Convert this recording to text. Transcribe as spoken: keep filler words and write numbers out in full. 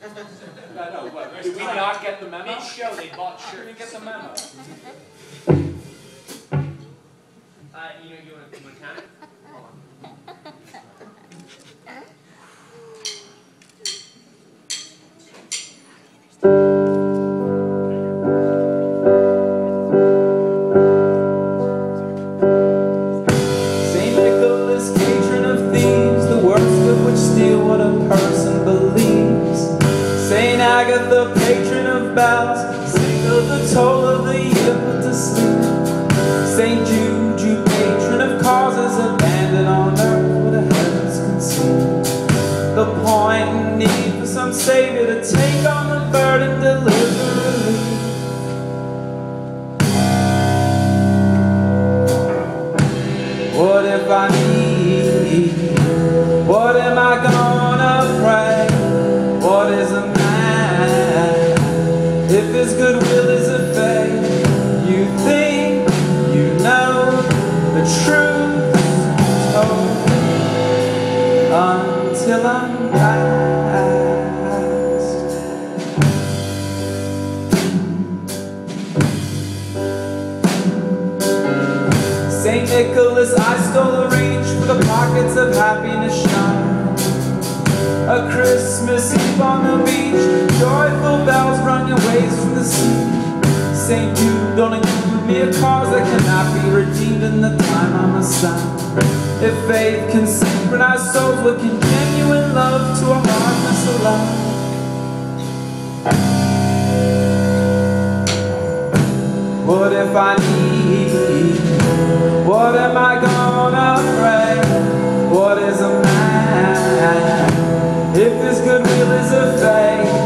No, no, what? Did we not get the memo? Mid-show, they bought shirts. We didn't get the memo. Uh, you know, you want to count it? Hold on. Saint Nicholas, patron of thieves, the worst of which steal what a person believes. Saint Agatha, patron of bells, sing of the toll of the year put to sleep. Saint Jude, patron of causes abandoned on earth where the heavens conceive. The point and need for some savior to take on the burden, deliver relief. What if I need? What am I gonna pray? What is a man if his goodwill is a fate? You think you know the truth told until I'm past. Saint Nicholas, I stole a reach for the pockets of happiness shine. A Christmas Eve on the beach, joyful bells rung your waves from the sea. Saint Jude, don't include me a cause that cannot be redeemed in the time I'm assigned. If faith can synchronize souls, what can genuine love to a heart that's alive? What if I need? What am I gonna pray? What is a man if his goodwill is a fate?